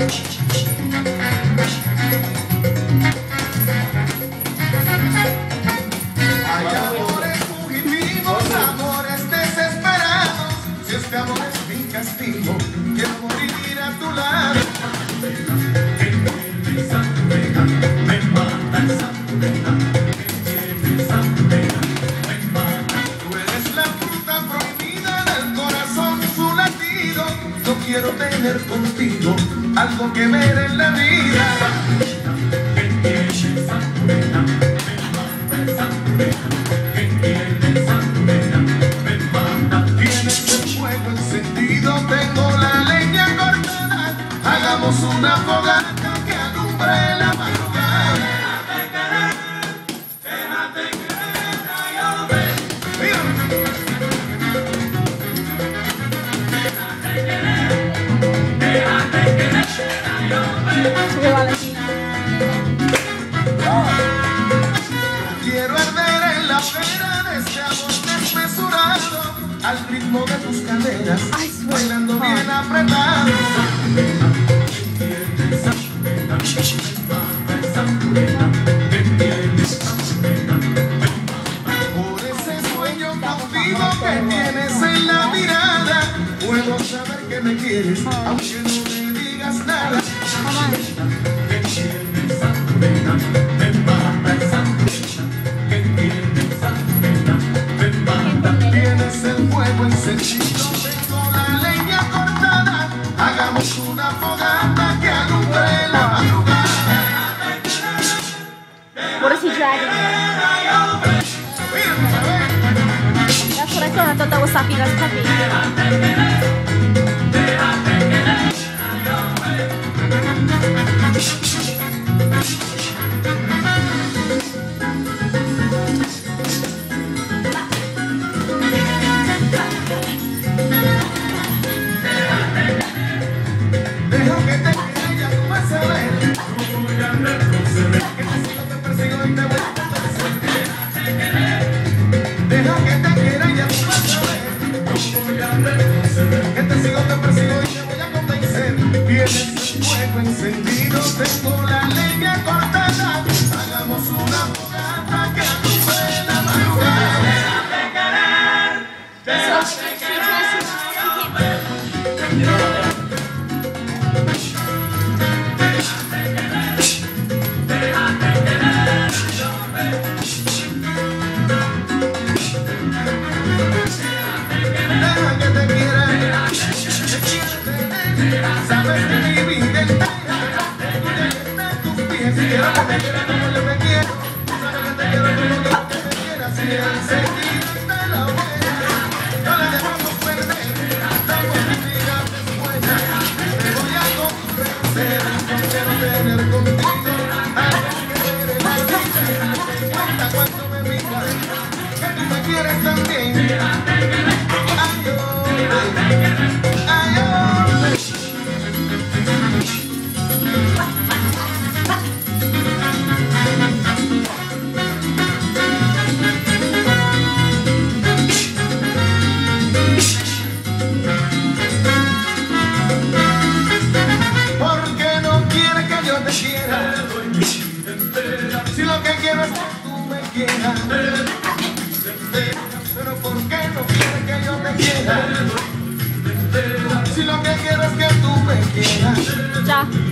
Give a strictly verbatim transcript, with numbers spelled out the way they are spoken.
Hay amores fugitivos, amores desesperados. Si este amor es mi castigo, quiero morir a tu lado. Tú eres la fruta prohibida del corazón, su latido. No quiero tener contigo algo que ver en la vida. Tienes el fuego encendido, tengo la leña cortada. Hagamos una fogata que alumbre la madrugada. Déjate querer, déjate querer, déjate querer, Sube, Valentina. quiero arder en la pera de este amor desmesurado, al ritmo de tus caderas, Ay, suelta. bailando bien apretado. Por ese sueño cautivo que tienes en la mirada, puedo saber que me quieres, aunque no me digas nada. Tienes el fuego encendido, tengo la leña cortada. Hagamos una fogata que alumbre la madrugada. What is he dragging? That's what I thought. I thought that was Safina's puppy. Deja que te quiera, ya tú vas a ver. Que te sigo, te persigo y te voy a convencer. Deja que te quiera, ya tú vas a ver. Que te sigo, te persigo y te voy a convencer. Tienes el fuego encendido, tengo la leña cortada. Hagamos una fogata que alumbre la madrugada. So she, she can't, she, she can't. Deja que te quiera, te quiero tener. Sabes que mi vida entera está en tus pies. Quiero que te quiera como yo te quiero. Sabes que te quiero como yo te quiera. Si enseguida te la buena, no la dejamos perder. Damos mi vida después. Te voy a convencer. No quiero tener contigo algo que ver en la vida. Me encanta cuando me miras, que tú me quieres también. Porque no quieres que yo te quiera. Si lo que quiero es que tú me quieras. Pero ¿por qué no quieres que yo te quiera? Si lo que quiero es que tú me quieras. Ya.